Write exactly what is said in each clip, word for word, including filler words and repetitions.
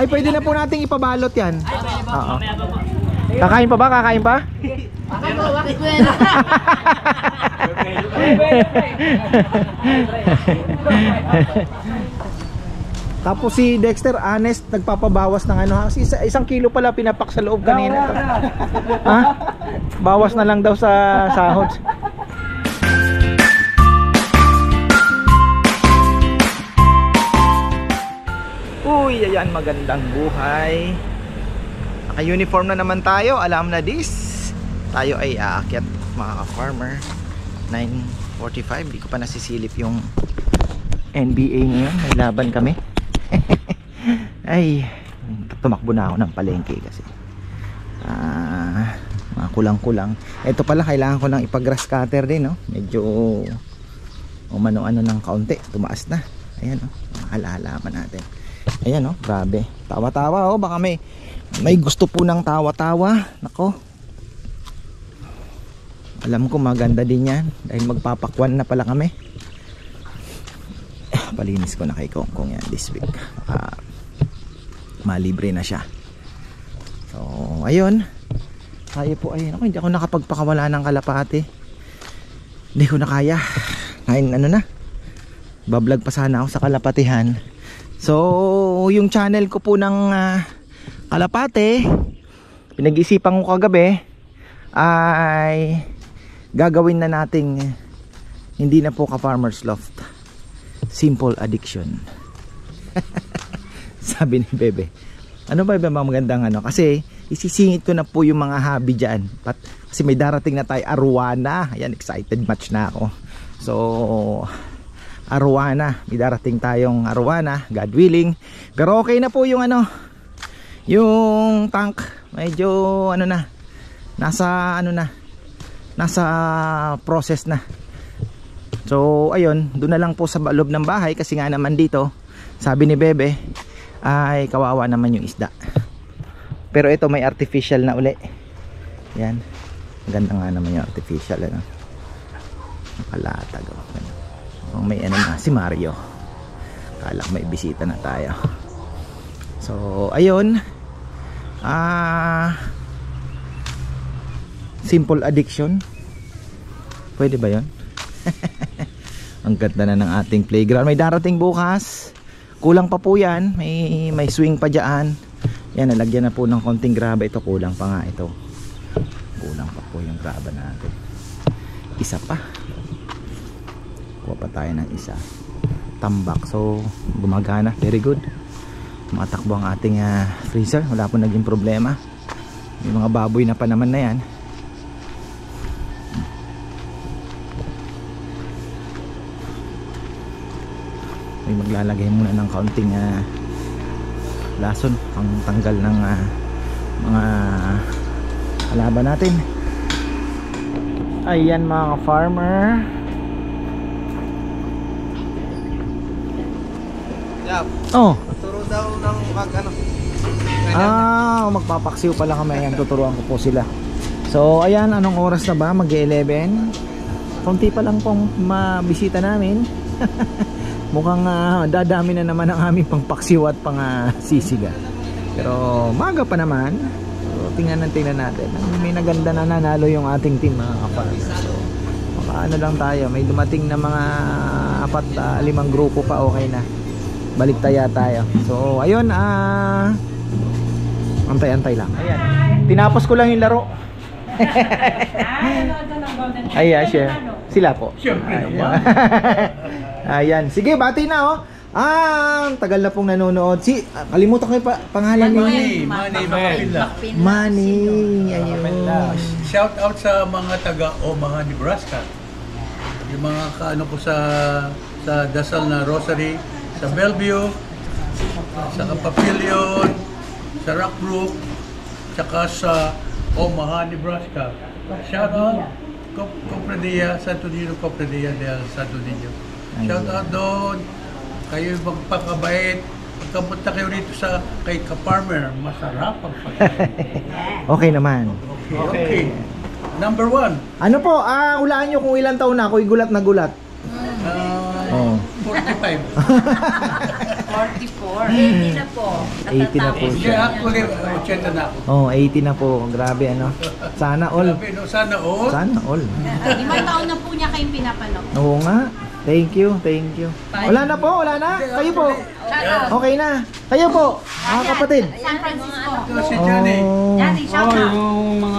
Ay, pwede na po nating ipabalot yan. Oo. Kakain pa ba? Kakain pa? Tapos si Dexter, honest, nagpapabawas ng ano ha? Isa, isang kilo pala pinapak sa loob kanina. Ha? Bawas na lang daw sa sahod. Uy, ayan, magandang buhay. Naka-uniform na naman tayo. Alam na this. Tayo ay aakyat, mga ka-farmer. nine forty-five. Di ko pa nasisilip yung N B A ngayon. May laban kami. Ay, tumakbo na ako ng palengke kasi ah, mga kulang-kulang. Ito pala, kailangan ko lang ipag-grass cutter din, no? Medyo umano-ano ng kaunti. Tumaas na. Ayan, no? Mga halaman natin. Ayan, oh, grabe. Tawa-tawa, oh. Baka may may gusto po ng tawa-tawa. Nako. Alam ko maganda din yan dahil magpapakwan na pala kami. Palinis ko na kay Kongkong yan this week. Uh, malibre na siya. So, ayun. Tayo po, ayun. Ako, hindi ako nakapagpakawala ng kalapate. Hindi ko na kaya. Ngayon, ano na. Bablog pa sana ako sa kalapatihan. So, yung channel ko po ng uh, kalapate, pinag-isipan ko kagabi, ay gagawin na nating hindi na po ka-farmer's loft, simple addiction. Sabi ni Bebe. Ano ba ba magandang ano? Kasi isisingit ko na po yung mga hobby dyan. Pat, kasi may darating na tayo, Arowana. Ayan, excited match na ako. So, Arowana, may darating tayong Arowana, God willing. Pero okay na po yung ano, yung tank. Medyo ano na, nasa ano na, nasa process na. So ayun, doon na lang po sa loob ng bahay. Kasi nga naman dito, sabi ni Bebe, ay kawawa naman yung isda. Pero ito may artificial na uli. Yan, ganda nga naman yung artificial, ano? Nakalatag, oh. May ano na, si Mario. Kala ko may bisita na tayo. So ayun, ah, simple addiction. Pwede ba yun? Ang ganda na ng ating playground. May darating bukas. Kulang pa po yan. May, may swing pa dyan. Yan, nalagyan na po ng konting graba. Ito kulang pa nga ito. Kulang pa po yung graba natin. Isa pa. Kuha pa tayo ng isa. Tambak. So gumagana. Very good. Matakbo ang ating uh, freezer. Wala po naging problema. May mga baboy na pa naman na yan. May maglalagay muna ng kaunting uh, lason pang tanggal ng uh, mga kalaban natin. Ayan mga farmer. Oh. Turo daw ng mag ano. Ah, magpapaksiw pala kami. Ayan, tuturuan ko po sila. So, ayan, anong oras na ba? mag-eleven. Konti pa lang pong mabisita namin. Mukhang uh, dadami na naman ang aming pangpaksiw at pang uh, sisiga. Pero maga pa naman. So, tingnan natin, tingnan natin. May naganda na nanalo yung ating team, mga ka-farmer. So, makaano lang tayo. May dumating na mga apat, uh, limang grupo pa, okay na. Balik tayo tayo. So ayun, ah uh, antay-antay lang. Ayan. Tinapos ko lang yung laro. Ayan siya. Sila po. Ayan. Ayan. Sige, bati na oh. Ah, tagal na pong nanonood. Si ah, kalimutan ko yung pa pangalan niyo. Manny, Manny Macapinla. Manny. Ayun. Shout out sa mga taga Omaha, Nebraska. Yung mga kaano ko sa sa dasal na Rosary, sa Bellevue, sa Papillion, sa Rockbrook, saka sa Omaha, Nebraska. Shout out, Compredia, Santo Niño, Compredia del Santo Niño. Shout out doon, kayo magpakabait. Pagkapunta kayo rito sa kay Ka-Farmer, masarap ang pagkain. Okay naman. Okay, okay. Number one. Ano po, ah, ulaan nyo kung ilang taon na, ako'y gulat na gulat. Uh, Oh. forty-five. forty-four. eighty na po. eighty na po Hindi, siya. actually, eighty na ako. Oh, eighty na po. Grabe ano. Sana all. Grabe, no? Sana all. Sana all. Limang taon na po niya kayong pinapanood. Oo nga. Thank you, thank you. Wala na po, wala na. Kayo po. Okay na. Kayo po, mga kapatid. San Francisco. Ito si Johnny. Oh. Johnny, shout Oh, out. yung mga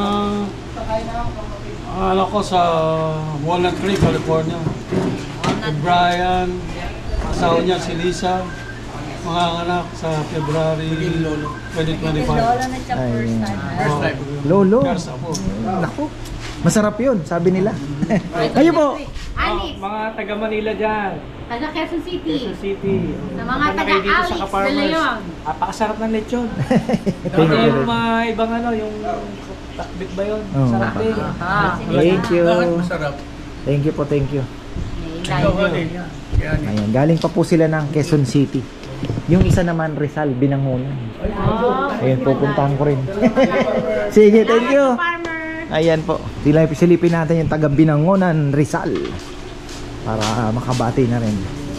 ano ko sa Walnut Creek, California. Si Brian, asawa niya si Lisa, mga anak sa February twenty twenty-five. Ay, First time. Lolo. Years ako. Naku. Masarap 'yun, sabi nila. Kayo po. Alex, Mga taga Manila dyan, taga Quezon City. Quezon City. Sa mga Punta na taga kayo dito Alex sa de Ka-Farmers. Leon. Napakasarap ng lechon. Thank Ito you. yung mga ibang ano, yung takbit ba yun? Oo. Sarap din. Ah, Thank you. Lahat masarap. Thank you po, thank you. Ito ka din. Yan. Ayan, galing pa po sila ng Quezon City. Yung isa naman Rizal, Binangonan. Ayun, pupuntahan ko rin. Sige, thank you. Farmer. Ayan po, sila silipin natin yung taga Binangonan, Rizal, para uh, makabati na rin.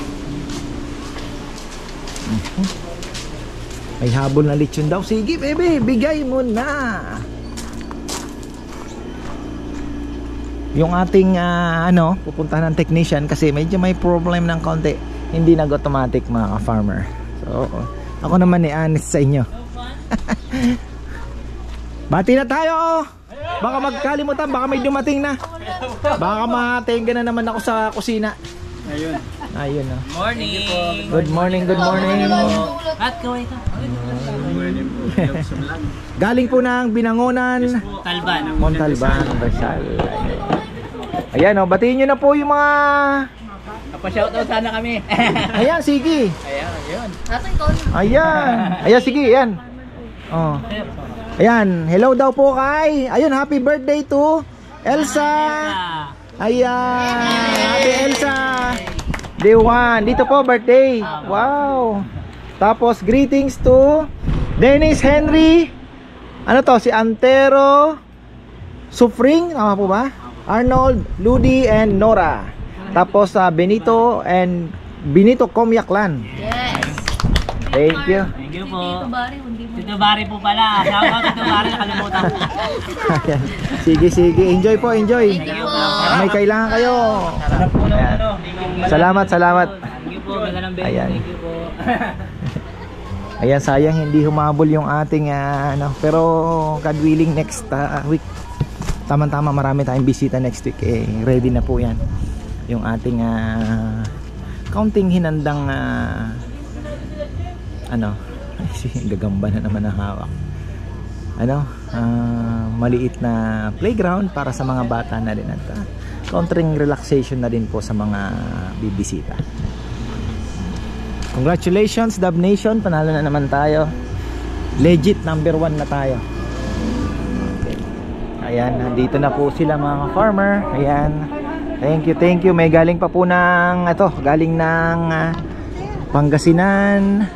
Mhm. May habol na lechon daw. Sige bebe, bigay mo na. Yung ating uh, ano, pupuntahan ng technician kasi medyo may problem ng konti. Hindi nag-automatic mga ka-farmer. So, ako naman ni honest sa inyo. Bati na tayo. Baka magkalimutan, baka may dumating na. Baka matenga na naman ako sa kusina. Ayun. Ayun oh. Morning. Good morning, good morning. At kaway ka. Galing po ng Binangonan, Talban. Montalban, Rizal. Ayan oh, batiin nyo na po yung mga... Napashoutout sana kami. Ayan, sige. Ayan, ayun. Ayan. Ayan, sige, ayan. Oh. Ayan, hello daw po kay. Ayun, happy birthday to Elsa. Ayan, happy Elsa. Day one. Dito po, birthday. Wow. Tapos, greetings to Dennis Henry. Ano to? Si Antero Sufring. Tama po ba? Arnold, Ludi, and Nora. Tapos, uh, Benito and Benito Comyaklan. Yes. Thank you. Thank you po. Tito Bari po pala. Shoutout Tito Bari, nakalimutan ko. Ayan. Sige, sige. Enjoy po, enjoy. Thank you po. May kailangan kayo. Sarap po ng Ayan. ano. Salamat, salamat. Thank you po. Ganda ng baby. Ayan. Thank you po. Ayan, sayang hindi humabol yung ating uh, ano, pero God willing next uh, week. Tama-tama, marami tayong bisita next week. Eh, ready na po 'yan. Yung ating uh, counting hinandang uh, ano, ay, gagamba na naman ang hawak. Ano, uh, maliit na playground para sa mga bata na rin at uh, countering relaxation na din po sa mga bibisita. Congratulations Dub Nation, panalo na naman tayo. Legit number one na tayo. Okay. Ayan, nandito na po sila mga farmer. Ayan. Thank you, thank you. May galing pa po ng ito, galing ng uh, Pangasinan.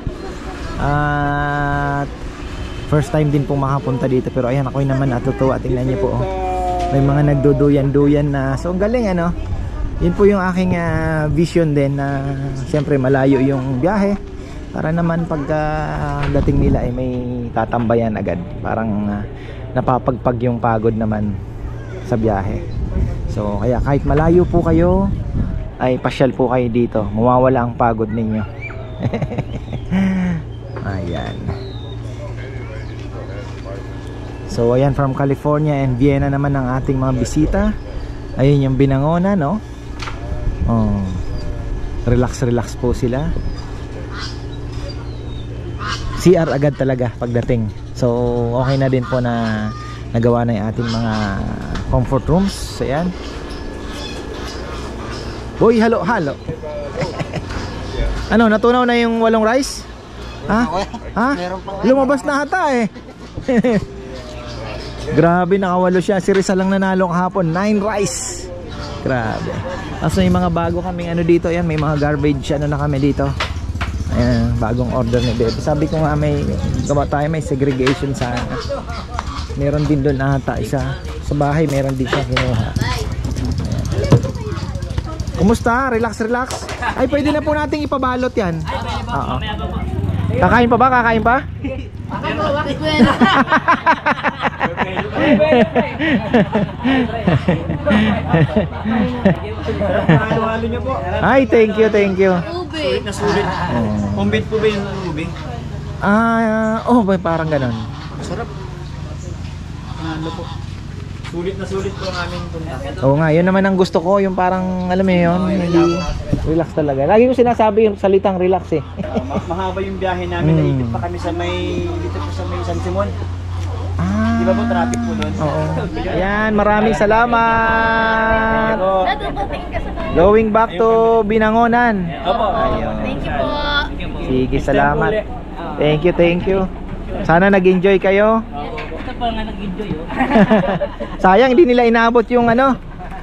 At uh, first time din po makapunta dito, pero ayan, ako'y naman natutuwa. Tingnan niyo po, oh. May mga nagduduyan-duyan na. So ang galing ano. Yun po yung aking uh, vision din na uh, siyempre malayo yung biyahe para naman pagka uh, dating nila ay may tatambayan agad. Parang uh, napapagpag yung pagod naman sa biyahe. So kaya kahit malayo po kayo ay pasyal po kayo dito. Mawawala ang pagod ninyo. Ayan. So ayan, from California and Vienna naman ang ating mga bisita. Ayun yung Binangonan, no? Oh, relax relax po sila. C R agad talaga pagdating. So okay na din po na nagawa na yung ating mga comfort rooms. Ayan. Boy, halo halo. Ano, natunaw na yung walong rice? Ha? Ha? Lumabas na hata eh. Grabe, nakawalo siya. Si Rizal lang nanalo kahapon, nine rice. Grabe. Tapos may mga bago kaming ano dito. Ayan, may mga garbage ano na kami dito. Ayan, bagong order ni Bebe. Sabi ko nga may gawa tayo, may segregation sa meron din doon ata isa. Sa bahay meron din siya kinuha. Ayan. Kumusta? Relax, relax. Ay, pwede na po nating ipabalot yan. Oo. Mamaya pa po. Kakain pa ba? Kakain pa? Halo-halo niyo po. Ay, thank you, thank you. Ube. Na sulit. Kumbit po ba yung ubi? Ah, oh, ba parang ganon. Masarap. Ano po? Sulit na sulit po ang aming punta. Oo nga, yun naman ang gusto ko, yung parang, alam mo yun, hindi, relax talaga. Lagi ko sinasabi yung salitang relax eh. Uh, ma- mahaba yung biyahe namin. Mm. Naikot pa kami sa may, dito po sa may San Simon. Ah, Di ba po traffic po doon? oo. Ayan, maraming salamat. Opo. Naduduting ka sa kanila. Going back to Binangonan. Opo. Ayun. Thank you po. Sige, salamat. Thank you, thank you. Sana nag-enjoy kayo. Ito pa nga nag-enjoy oh. Sayang, hindi nila inaabot yung ano.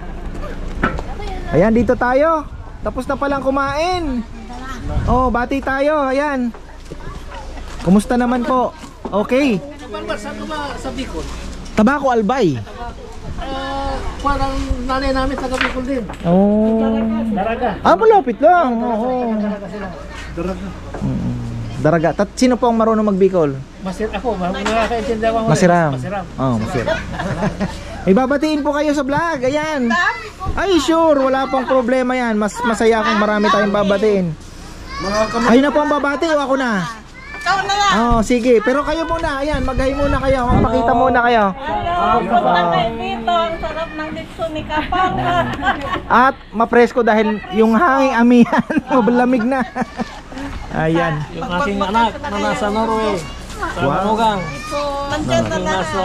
Ayan, dito tayo. Tapos na palang kumain. Oh, bati tayo. Ayan. Kumusta naman po? Okay. Saan ka ba sa Bicol? Tabako Albay. Uh, parang nanay namin taga Bicol din. Oh. Daraga. Ah, malapit lang. Oo. Daraga. Mm. Daraga. Tat sino po ang marunong magbikol? Masir ako, nakakaintindi ako. Masiram. Masiram. Oh, masiram. May babatiin po kayo sa vlog. Ayan. Ay, sure. Wala pong problema yan. Mas masaya kung marami tayong babatiin. Kayo na po ang babati o ako na? Ikaw na lang. Oh, sige. Pero kayo muna. Ayan, mag-hi muna kayo. Magpakita muna kayo. Hello, pumunta kayo dito. Ang sarap ng ditso ni Kapang. At mapresko dahil yung hanging amihan. Malamig na. Ayan. Yung aking anak na nasa Norway. Sa Manugang. Nandyan na Yung lang. nasa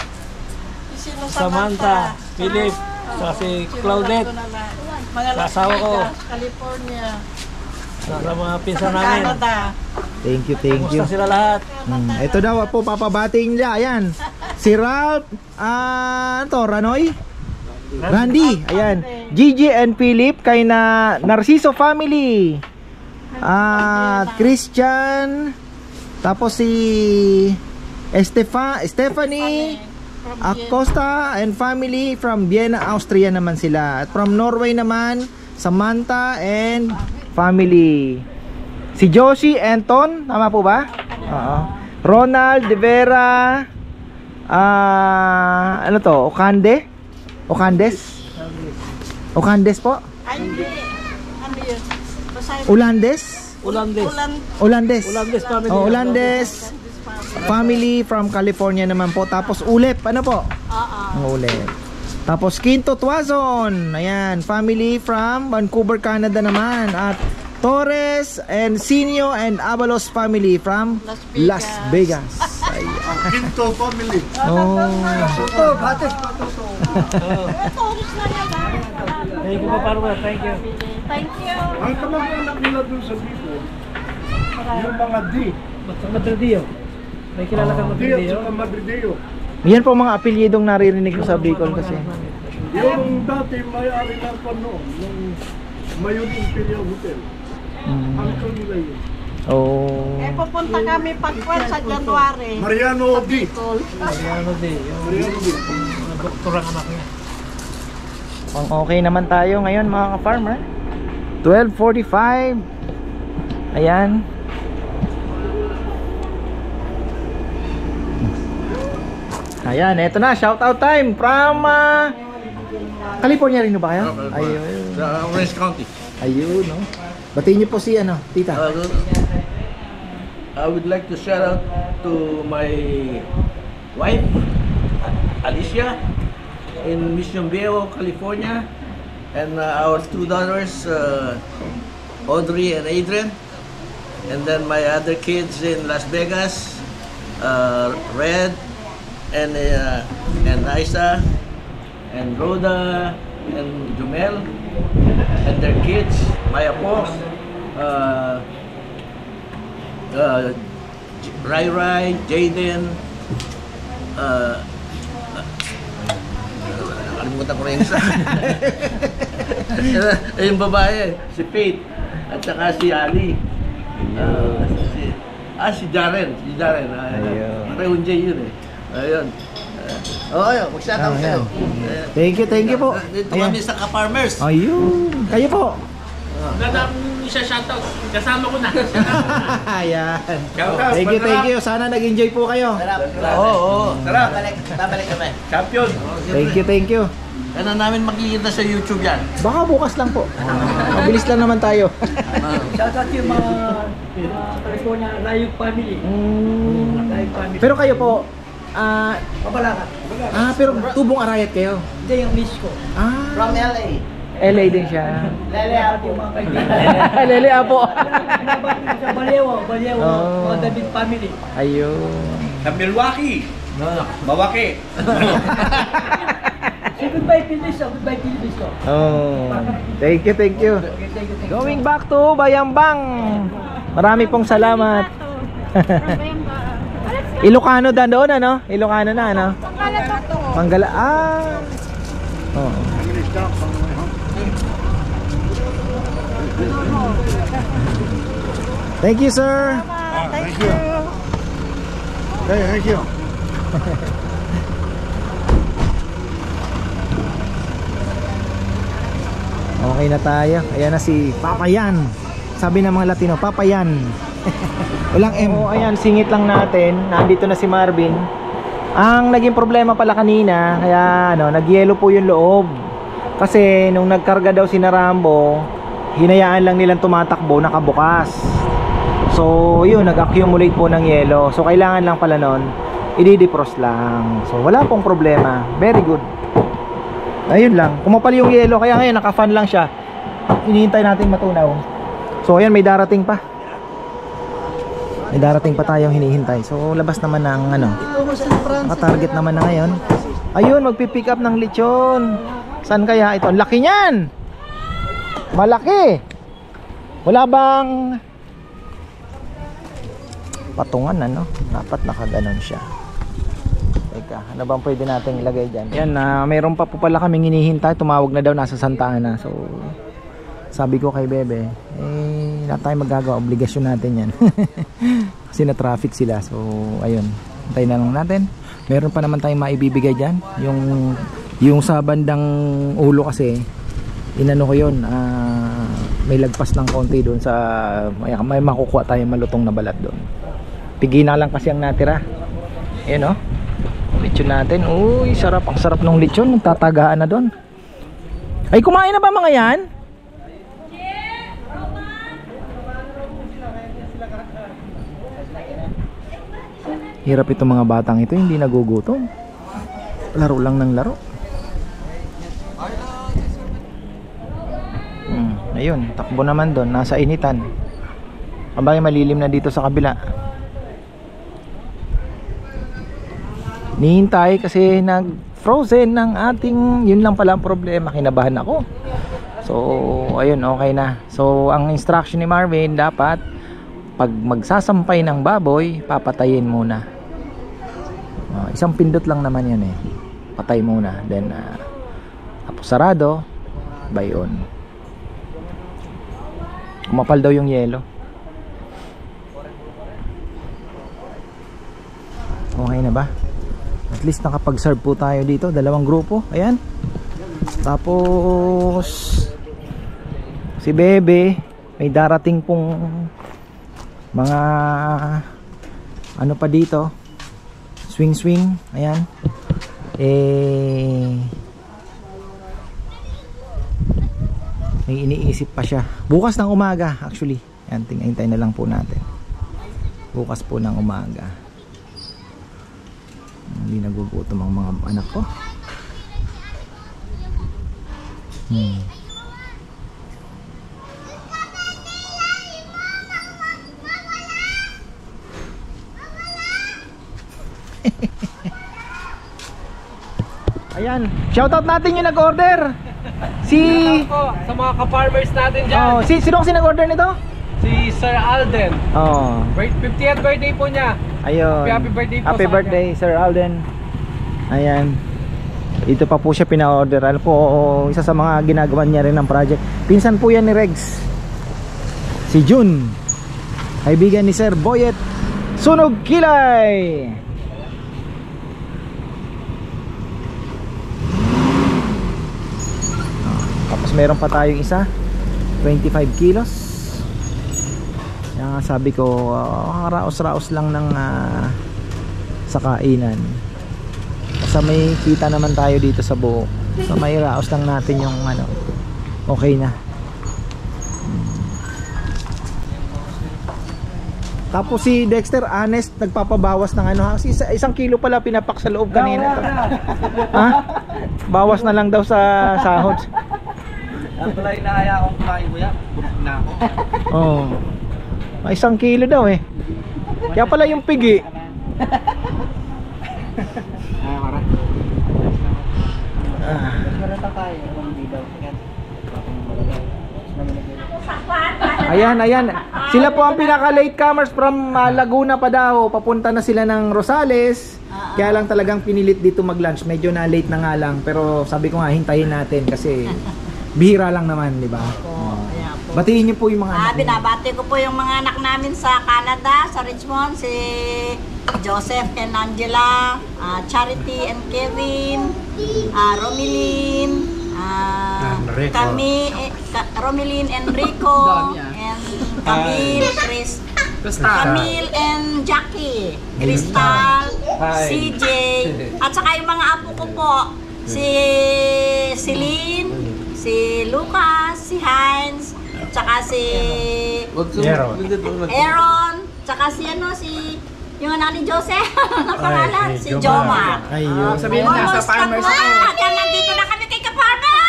Sino Samantha, Philip, sa si Claudette, Mga sa asawa ko, California. sa mga pinsan namin. Canada. Thank you, thank you. Kumusta sila lahat? Hmm. Ito daw po, papabating nila. Ayan. Si Ralph, ah, ano to, Ranoy? Randy. Ayan. Gigi and Philip kay na Narciso family. At Christian. Tapos si Estefa, Stephanie Acosta and family from Vienna, Austria naman sila. At from Norway naman, Samantha and family. Si Josie Anton, tama po ba? Oo. Ronald De Vera, ah, ano to? Ocande? Ocandes? Ocandes po? Ay, hindi. Ano yun? Basahin mo. Ulandes? Ulandes. Ulan. Ulandes. Ulandes family. Oh, Ulandes. Family from California naman po. Tapos Ulep, ano po? Oo. Ang Ulep. Tapos Quinto Tuazon. Ayan, family from Vancouver, Canada naman. At Torres and Sinio and Avalos family from Las Las Vegas. Vegas. Ayan. Quinto family. Oh. Tourist na yan. Thank you po, Parma. Thank you. Thank you. Ang kamag-anak nila dun sa Bicol, yung mga D, Sa Madridio. May kilala kang D at Madridio? saka Madrideo. Yan po mga apelyidong naririnig ko sa Bicol kasi. Yung dati may-ari ng panoon, yung Mayon Imperial Hotel. Mm. Uncle nila yun. Oh. Eh, pupunta kami pagkwan sa January. Mariano D. Bicol. Ano di, yung Mariano D. mga doktor ang anak niya. Pang okay naman tayo ngayon mga ka-farmer. twelve forty-five. Ayan. Ayan, eto na, shout out time from uh, California rin ba kayo? Ayun. Sa Orange County. Ayun, no. Batiin niyo po si ano, tita. Uh, I would like to shout out to my wife, Alicia, in Mission Viejo, California, and uh, our two daughters, uh, Audrey and Adrian, and then my other kids in Las Vegas, uh, Red, and uh, and Isa, and Rhoda, and Jumel, and their kids, Maya po, uh, uh, Rai Rai, Jaden, uh, nakalimutan ko na yung isa. Eh, yung babae, si Faith, at saka si Ali. Uh, si, ah, si Jaren, si Jaren. Uh, Ayun. Parehong J yun eh. Ayun. Uh, oh, ayun, mag-shoutout Ah, kayo. ayan. Thank you, thank you po. Dito Ayan. kami sa Ka-Farmers. Ayun. Kayo po. Nadam siya shoutout. Kasama ko na. Ayan. Shoutout. Thank you, thank you. Sana nag-enjoy po kayo. Oo, oo. Sarap. Babalik, babalik kami. Champion. Thank you, thank you. Kaya namin makikita sa YouTube yan. Baka bukas lang po. Mabilis lang naman tayo. Shoutout yung mga California Rayog family. Mm. Rayog family. Pero kayo po, ah, Mabalakat. ah, pero tubong arayat kayo. Hindi yung miss ko. Ah, From L A. L A din siya. Lele ako yung mga kaibigan. Lele Apo. Nabati ko sa Balewa, Balewa, Oh. mga David family. Ayun. Sa Milwaukee. Mawaki. Say goodbye, Philippines. Oh, goodbye, Philippines ko. Oh. Thank you, thank you. Okay, thank you, thank you. Going back to Bayambang. Marami pong salamat. Ilocano dan doon ano? Ilocano na ano? Manggala. Ah. Oh. Thank you, sir. Thank you. Hey, thank you. Okay na tayo. Ayan na si Papayan. Sabi ng mga Latino, Papayan. Walang M. Oh, ayan, singit lang natin. Nandito na si Marvin. Ang naging problema pala kanina, kaya ano, nagyelo po yung loob. Kasi nung nagkarga daw si Narambo, hinayaan lang nilang tumatakbo, nakabukas. So, yun, nag-accumulate po ng yelo. So, kailangan lang pala nun, i-defrost lang. So, wala pong problema. Very good. Ayun lang, kumapal yung yelo, kaya ngayon naka-fan lang siya. Hinihintay natin matunaw. So ayan, may darating pa. May darating pa tayong hinihintay. So labas naman ng ano, naka-target naman na ngayon. Ayun, magpi-pick up ng lechon. Saan kaya ito? Laki niyan! Malaki! Wala bang patungan ano? Dapat nakaganon siya. Teka, ano bang pwede natin ilagay dyan? Yan, uh, mayroon pa po pala kaming hinihintay. Tumawag na daw, nasa Santa Ana. So, sabi ko kay Bebe, eh, wala tayong magagawa. Obligasyon natin yan. Kasi na-traffic sila. So, ayun. Hintay na lang natin. Meron pa naman tayong maibibigay dyan. Yung, yung sa bandang ulo kasi, inano ko yun. Uh, may lagpas ng konti doon sa, may, may makukuha tayong malutong na balat doon. Pigi na lang kasi ang natira. Ayun o. Oh. Lechon natin. Uy, sarap. Ang sarap ng lechon. Nagtatagaan na doon. Ay, kumain na ba mga yan? Hirap itong mga batang ito. Hindi nagugutom. Laro lang ng laro. Hmm, ayun. Takbo naman doon. Nasa initan. Abay, malilim na dito sa kabila. Nihintay kasi nag-frozen ng ating, yun lang pala ang problema, kinabahan ako. So, ayun, okay na. So, ang instruction ni Marvin, dapat pag magsasampay ng baboy, papatayin muna. Uh, isang pindot lang naman yan eh. Patay muna. Then, uh, tapos sarado, bayon. Kumapal daw yung yelo. Okay na ba? At least nakapag-serve po tayo dito. Dalawang grupo. Ayan. Tapos si Bebe, may darating pong mga ano pa dito. Swing swing. Ayan. Eh may iniisip pa siya. Bukas ng umaga actually. Ayan, tingnan na lang po natin. Bukas po ng umaga. Hindi nagugutom ang mga anak ko. Hmm. Ayan, shoutout natin yung nag-order. Si Sa mga ka-farmers natin dyan. Oh, si sino kasi nag-order nito? Si Sir Alden. Oh. fiftieth birthday po niya. Ayun. Happy, happy birthday po Happy sa birthday, Sir Alden. Ayan. Ito pa po siya pina-order. Ano po, isa sa mga ginagawa niya rin ng project. Pinsan po yan ni Regs. Si Jun. Kaibigan ni Sir Boyet Sunog Kilay. Tapos meron pa tayong isa, twenty-five kilos. Kaya nga sabi ko, uh, raos-raos lang ng uh, sa kainan. Basta may kita naman tayo dito sa buo. So may raos lang natin yung ano, okay na. Tapos si Dexter, honest, nagpapabawas ng ano, kasi isa, isang kilo pala pinapak sa loob kanina. Ha? Bawas na lang daw sa sahod. Ang pala inahaya akong kumain mo yan. Bukod na ako. Oo. Oh. Isang kilo daw eh. Kaya pala yung pigi. Ah, mara. Ah. Marata tayo. Hindi daw. Ayan, ayan. Sila po ang pinaka late comers from uh, Laguna pa daw. Papunta na sila ng Rosales. Kaya lang talagang pinilit dito mag-lunch. Medyo na late na nga lang. Pero sabi ko nga, hintayin natin kasi bihira lang naman, di ba? Batiin niyo po yung mga Ah, anak niyo. binabati ko po yung mga anak namin sa Canada, sa Richmond, si Joseph and Angela, ah, Charity and Kevin, ah, Romilin, ah, Enrico. kami, eh, Ka- Romilin and Rico, and Camille, Chris, Camille and Jackie, Crystal, C J, at saka yung mga apo ko po, si Celine, si Lucas, si Heinz, tsaka si Aaron. Aaron, tsaka si ano, si yung anak ni Joseph, ang pangalan, Ay, si si Jomar. Jomar. Ayun. Sabihin mo, nasa farmers ako. Yan, nandito na kami kay Kaparma!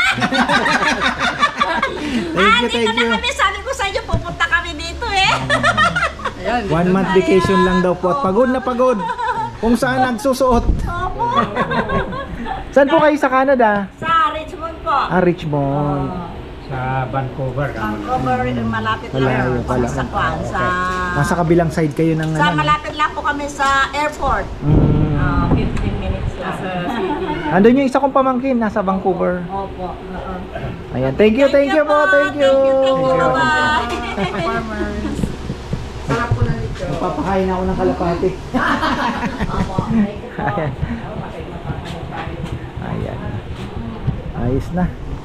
Thank you, Nandito thank na you. kami, sabi ko sa inyo, pupunta kami dito eh. One month vacation lang daw po at pagod na pagod. Kung saan nagsusuot. Opo. Saan po kayo sa Canada? Sa Richmond po. Ah, Richmond. Sa Vancouver. Vancouver, malapit lang Malayo po kami pala. sa Kwan, sa... Nasa kabilang side kayo ng Sa ano. malapit lang po kami sa airport. Mm. Ah, fifteen minutes lang. Andun yung isa kong pamangkin, nasa Vancouver. Opo. Ayan, thank you, thank you po, thank you. Thank you, thank you. Bye-bye. Papakain ako ng kalapati. Ayan. Ayan. Ayos na.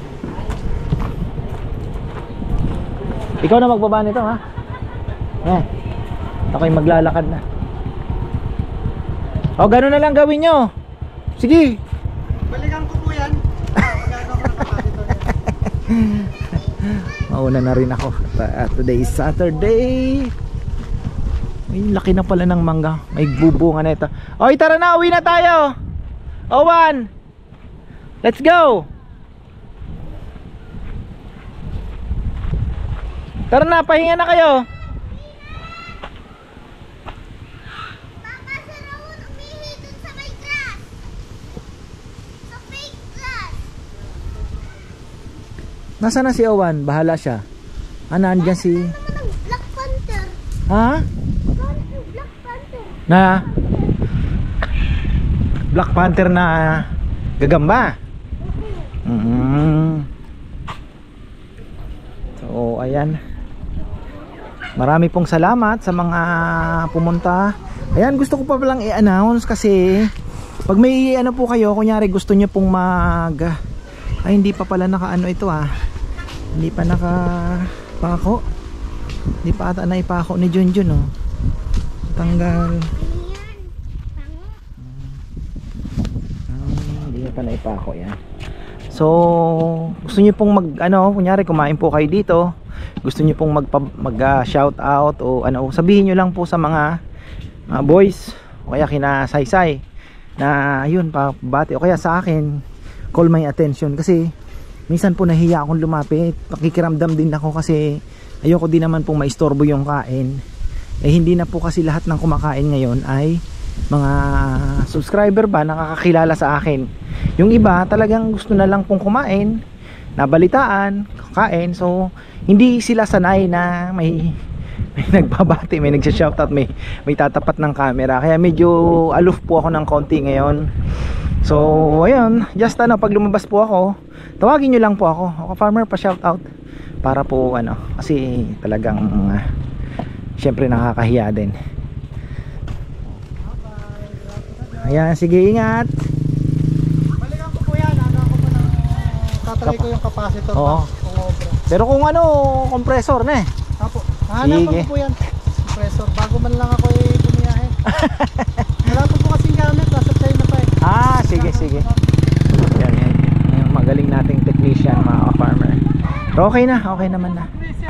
Ikaw na magbaba nito, ha? Eh. Ako'y maglalakad na. O, gano'n na lang gawin nyo. Sige. Balikan ko po yan. Mauna na rin ako. Uh, today is Saturday. Ay, laki na pala ng mangga. May bubunga na ito. Oy, tara na, uwi na tayo. Owan, let's go. Tara na, pahinga na kayo. Papa, si Raul umihi dun sa may grass. Sa fake grass. Nasaan na si Owan? Bahala siya. Ah, nandyan si... Naman ang Black Panther. Ha? Black Panther. Na Black Panther na gagamba. Mm-hmm. So ayan, marami pong salamat sa mga pumunta. Ayan, gusto ko pa palang i-announce kasi pag may ano po kayo, kunyari gusto nyo pong mag ay hindi pa pala naka ano ito ah, hindi pa naka pako, hindi pa ata na ipako ni Junjun, oh. Tanggal. Ah, hindi na pa naipako yan. So, gusto niyo pong mag ano, kunyari kumain po kayo dito, gusto niyo pong mag, mag uh, shout out o ano, sabihin niyo lang po sa mga uh, boys o kaya kina Saysay na ayun, pabati o kaya sa akin, call my attention kasi minsan po nahiya akong lumapit, pakikiramdam din ako kasi ayoko din naman pong maistorbo yung kain. Eh hindi na po kasi lahat ng kumakain ngayon ay mga subscriber ba nakakakilala sa akin. Yung iba talagang gusto na lang pong kumain, nabalitaan, kakain. So hindi sila sanay na may may nagbabati, may nagsha-shoutout, may may tatapat ng camera. Kaya medyo aloof po ako ng konti ngayon. So ayun, just ano, pag lumabas po ako, tawagin nyo lang po ako. Ako farmer pa shoutout para po ano, kasi talagang uh, syempre nakakahiya din. Ayan, sige, ingat. Balikan ko po yan. Ano ako po ng... Tatry ko yung capacitor. Oo. Kung obra. Pero kung ano, compressor na eh. Apo. Hahanapan Sige. ko po yan. compressor. Bago man lang ako eh bumiyahe. Wala po po kasing gamit. Nasa China pa eh. Ah, sige, sige. Yan, yan. Yung magaling nating technician, mga farmer. Pero okay na, okay naman na.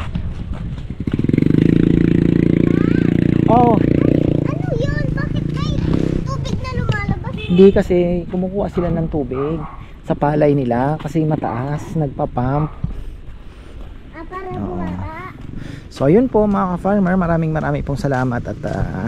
Oh, Ano yun? Bakit may tubig na lumalabas? hindi kasi kumukuha sila ng tubig sa palay nila kasi mataas, nagpa-pump. Ah, para Oo. bumaba. So ayun po mga ka-farmer, maraming maraming pong salamat at ah,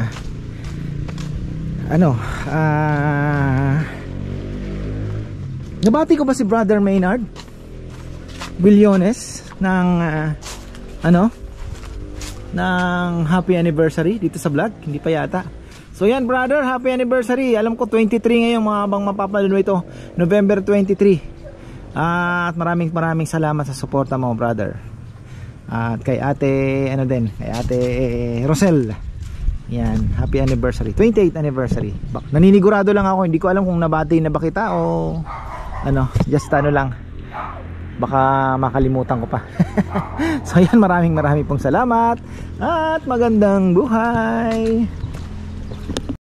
ano, ah nabati ko ba si Brother Maynard Billones ng ah, ano ng happy anniversary dito sa vlog? Hindi pa yata. So yan brother, happy anniversary. Alam ko twenty-three ngayon mga abang mapapalalo ito, November twenty-three. Ah, at maraming maraming salamat sa suporta mo brother. At kay ate ano din, kay ate Rosel. Yan, happy anniversary, twenty-eighth anniversary. Bak naninigurado lang ako, hindi ko alam kung nabati na ba kita o ano, just ano lang. Baka makalimutan ko pa. So yan, maraming maraming pong salamat at magandang buhay.